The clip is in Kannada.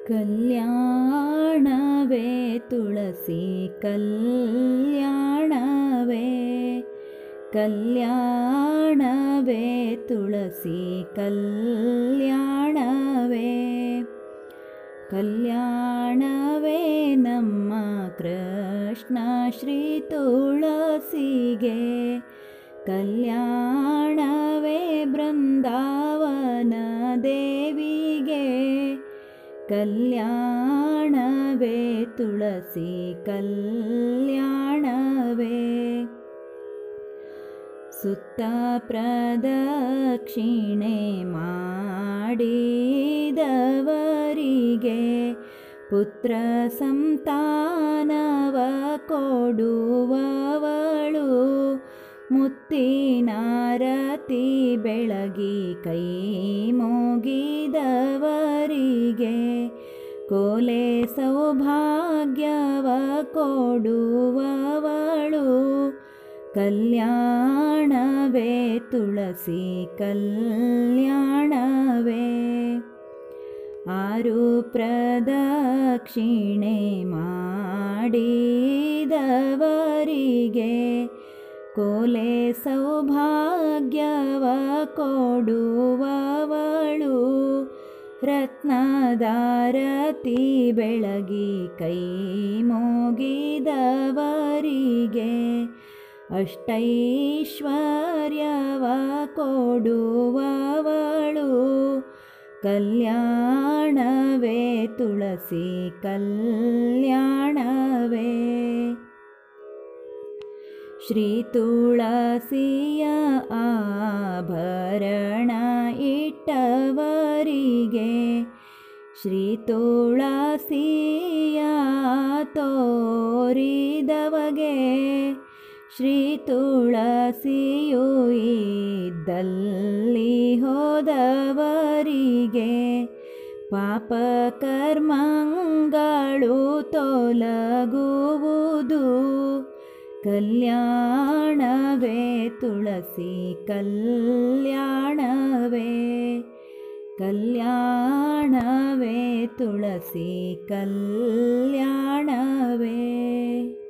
ಕಲ್ಯಾಣವೇ ತುಳಸಿ ಕಲ್ಯಾಣವೇ ಕಲ್ಯಾಣವೇ ತುಳಸಿ ಕಲ್ಯಾಣವೇ ಕಲ್ಯಾಣವೇ ನಮ್ಮ ಕೃಷ್ಣ ಶ್ರೀ ತುಳಸಿಗೆ ಕಲ್ಯಾಣವೇ ಬೃಂದಾವನ ದೇವಿಗೆ ಕಲ್ಯಾಣವೇ ತುಳಸಿ ಕಲ್ಯಾಣವೇ ಸುತ್ತ ಪ್ರದಕ್ಷಿಣೆ ಮಾಡಿದವರಿಗೆ ಪುತ್ರ ಸಂತಾನವ ಕೊಡುವವಳು ಮುತ್ತಿನಾರತಿ ಬೆಳಗಿ ಕೈ ಮುಗಿದವರಿಗೆ ಕೋಲೆ ಸೌಭಾಗ್ಯವ ಕೊಡುವವಳು ಕಲ್ಯಾಣವೇ ತುಳಸಿ ಕಲ್ಯಾಣವೇ ಆರು ಪ್ರದಕ್ಷಿಣೆ ಮಾಡಿದವರಿಗೆ ಕೋಲೆ ಸೌಭಾಗ್ಯವ ಕೊಡುವವಳು ರತ್ನದಾರತಿ ಬೆಳಗಿ ಕೈ ಮುಗಿದವರಿಗೆ ಅಷ್ಟೈಶ್ವರ್ಯವ ಕೊಡುವವಳು ಕಲ್ಯಾಣವೇ ತುಳಸಿ ಕಲ್ಯಾಣವೇ ಶ್ರೀ ತುಳಸಿಯ ಆಭರಣ ಇಟ್ಟವರಿಗೆ ಶ್ರೀ ತುಳಸಿಯ ತೋರಿದವಗೆ ಶ್ರೀ ತುಳಸಿಯು ಇದ್ದಲ್ಲಿ ಹೋದವರಿಗೆ ಪಾಪ ಕರ್ಮಗಳು ತೊಲಗುವುದು ಕಲ್ಯಾಣವೇ ತುಳಸಿ ಕಲ್ಯಾಣವೇ ಕಲ್ಯಾಣವೇ ತುಳಸಿ ಕಲ್ಯಾಣವೇ